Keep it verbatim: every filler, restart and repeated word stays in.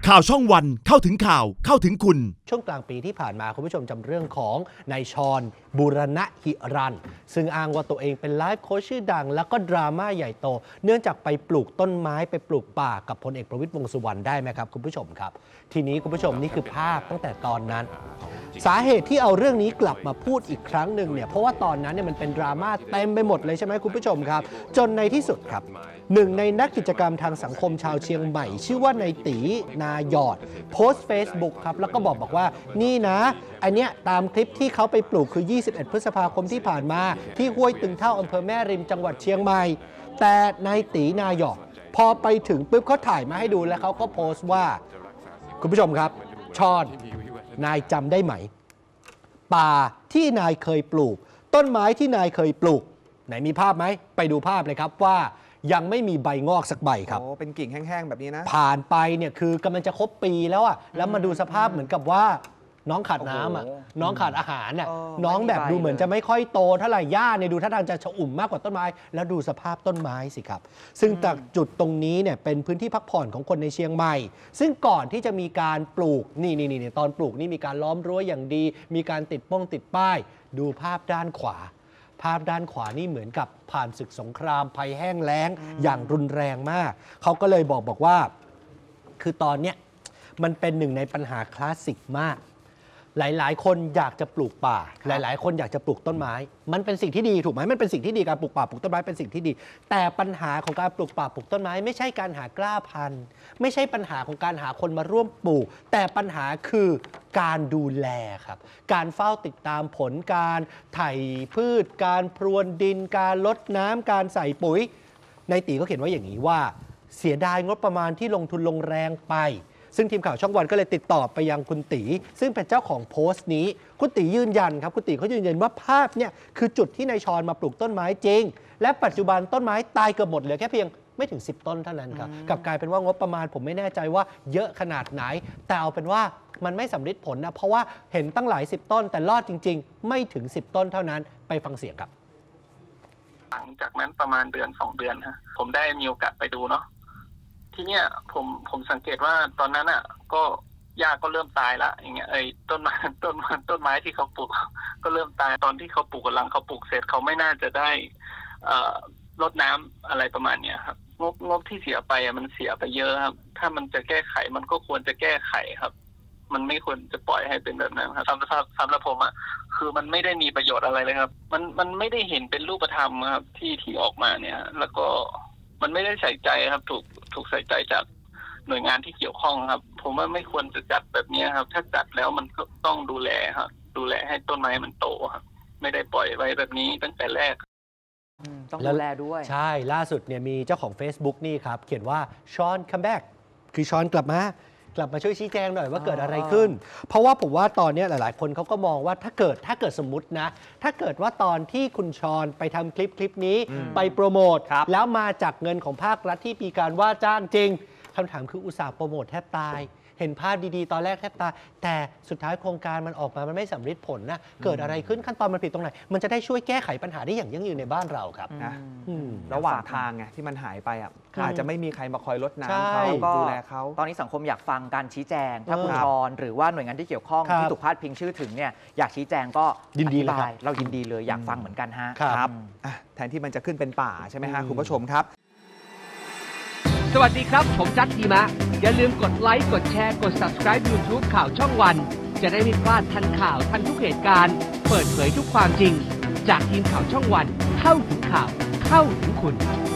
ข่าวช่องวันเข้าถึงข่าวเข้าถึงคุณช่วงกลางปีที่ผ่านมาคุณผู้ชมจำเรื่องของนายชอนบูรณะหิรันซึ่งอ้างว่าตัวเองเป็นไลฟ์โค้ชชื่อดังแล้วก็ดราม่าใหญ่โตเนื่องจากไปปลูกต้นไม้ไปปลูกป่ากับพลเอกประวิตรวงษ์สุวรรณได้ไหมครับคุณผู้ชมครับทีนี้คุณผู้ชมนี่คือภาพตั้งแต่ตอนนั้นสาเหตุที่เอาเรื่องนี้กลับมาพูดอีกครั้งหนึ่งเนี่ยเพราะว่าตอนนั้นเนี่ยมันเป็นดราม่าเต็มไปหมดเลยใช่ไหมคุณผู้ชมครับจนในที่สุดครับหนึ่งในนักกิจกรรมทางสังคมชาวเชียงใหม่ชื่อว่านายตีนาหยอดโพสต์ Facebook ครับแล้วก็บอกบอกว่านี่นะอันเนี้ยตามคลิปที่เขาไปปลูกคือยี่สิบเอ็ดพฤษภาคมที่ผ่านมาที่ห้วยตึงเท่าอำเภอแม่ริมจังหวัดเชียงใหม่แต่นายตีนาหยอดพอไปถึงปุ๊บเขาถ่ายมาให้ดูแล้วเขาก็โพสต์ว่าคุณผู้ชมครับชอนนายจำได้ไหมป่าที่นายเคยปลูกต้นไม้ที่นายเคยปลูกไหนมีภาพไหมไปดูภาพเลยครับว่ายังไม่มีใบงอกสักใบครับโอ้เป็นกิ่งแห้งๆแบบนี้นะผ่านไปเนี่ยคือกำลังจะครบปีแล้วอ่ะแล้วมาดูสภาพเหมือนกับว่าน้องขาดน้ำอ่ะน้องขาดอาหารอ่ะน้องแบบดูเหมือนจะไม่ค่อยโตเท่าไหร่หญ้าเนี่ยดูท่าทางจะฉอุ่มมากกว่าต้นไม้แล้วดูสภาพต้นไม้สิครับซึ่งจากจุดตรงนี้เนี่ยเป็นพื้นที่พักผ่อนของคนในเชียงใหม่ซึ่งก่อนที่จะมีการปลูกนี่นี่นี่ตอนปลูกนี่มีการล้อมรั้วอย่างดีมีการติดป้องติดป้ายดูภาพด้านขวาภาพด้านขวานี่เหมือนกับผ่านศึกสงครามภัยแห้งแล้งอย่างรุนแรงมากเขาก็เลยบอกบอกว่าคือตอนเนี้ยมันเป็นหนึ่งในปัญหาคลาสสิกมากหลายๆคนอยากจะปลูกป่าหลายๆคนอยากจะปลูกต้นไม้มันเป็นสิ่งที่ดีถูกไหมมันเป็นสิ่งที่ดีการปลูกป่าปลูกต้นไม้เป็นสิ่งที่ดีแต่ปัญหาของการปลูกป่าปลูกต้นไม้ไม่ใช่การหากล้าพันธุ์ไม่ใช่ปัญหาของการหาคนมาร่วมปลูกแต่ปัญหาคือการดูแลครับการเฝ้าติดตามผลการไถพืชการพรวนดินการลดน้ำการใส่ปุ๋ยนายตีก็เขียนว่าอย่างนี้ว่าเสียดายงบประมาณที่ลงทุนลงแรงไปซึ่งทีมข่าวช่องวันก็เลยติดต่อไปยังคุณตีซึ่งเป็นเจ้าของโพสต์นี้คุณตียืนยันครับคุณตีเขายืนยันว่าภาพเนี่ยคือจุดที่นายชอนมาปลูกต้นไม้จริงและปัจจุบันต้นไม้ตายเกือบหมดเหลือแค่เพียงไม่ถึงสิบต้นเท่านั้นครับกลับกลายเป็นว่างบประมาณผมไม่แน่ใจว่าเยอะขนาดไหนแต่เอาเป็นว่ามันไม่สำเร็จผลนะเพราะว่าเห็นตั้งหลายสิบต้นแต่รอดจริงๆไม่ถึงสิบต้นเท่านั้นไปฟังเสียงครับหลังจากนั้นประมาณเดือนสองเดือนฮะผมได้มีโอกาสไปดูเนาะที่เนี้ยผมผมสังเกตว่าตอนนั้นอ่ะก็หญ้าก็เริ่มตายละอย่างเงี้ยไอ้ต้นไม้ต้นไม้ต้นไม้ที่เขาปลูกก็เริ่มตายตอนที่เขาปลูกกำลังเขาปลูกเสร็จเขาไม่น่าจะได้เอ่อรดน้ำอะไรประมาณเนี้ยครับงบงบที่เสียไปมันเสียไปเยอะครับถ้ามันจะแก้ไขมันก็ควรจะแก้ไขครับมันไม่ควรจะปล่อยให้เป็นแบบนั้นครับสำหรับสำหรับผมอ่ะคือมันไม่ได้มีประโยชน์อะไรเลยครับมันมันไม่ได้เห็นเป็นรูปธรรมครับที่ที่ออกมาเนี่ยแล้วก็มันไม่ได้ใส่ใจครับถูกถูกใส่ใจจากหน่วยงานที่เกี่ยวข้องครับผมว่าไม่ควรจะจัดแบบนี้ครับถ้าจัดแล้วมันก็ต้องดูแลครับดูแลให้ต้นไม้มันโตครับไม่ได้ปล่อยไว้แบบนี้ตั้งแต่แรกต้องดูแลด้วยใช่ล่าสุดเนี่ยมีเจ้าของ Facebook นี่ครับเขียนว่าชอนคัมแบ็กคือชอนกลับมากลับมาช่วยชี้แจงหน่อยว่าเกิดอะไรขึ้นเพราะว่าผมว่าตอนนี้หลายๆคนเขาก็มองว่าถ้าเกิดถ้าเกิดสมมตินะถ้าเกิดว่าตอนที่คุณชอนไปทำคลิปคลิปนี้ไปโปรโมทแล้วมาจากเงินของภาครัฐที่มีการว่าจ้างจริงคำถามคืออุตสาห์โปรโมทแทบตายเห็นภาพดีๆตอนแรกแทบตายแต่สุดท้ายโครงการมันออกมามันไม่สำเร็จผลนะเกิดอะไรขึ้นขั้นตอนมันผิดตรงไหนมันจะได้ช่วยแก้ไขปัญหาได้อย่างยั่งยืนในบ้านเราครับนะระหว่างทางไงที่มันหายไปอ่ะอาจจะไม่มีใครมาคอยรดน้ำเขาดูแลเขาตอนนี้สังคมอยากฟังการชี้แจงถ้าคุณชอนหรือว่าหน่วยงานที่เกี่ยวข้องที่ถูกพาดพิงชื่อถึงเนี่ยอยากชี้แจงก็ยินดีเลยเรายินดีเลยอยากฟังเหมือนกันฮะครับแทนที่มันจะขึ้นเป็นป่าใช่ไหมฮะคุณผู้ชมครับสวัสดีครับผมจัดทีมะอย่าลืมกดไลค์กดแชร์กด ซับสไครบ์ ยูทูบ ข่าวช่องวันจะได้ไม่พลาดทันข่าวทันทุกเหตุการณ์เปิดเผยทุกความจริงจากทีมข่าวช่องวันเข้าถึงข่าวเข้าถึงคุณ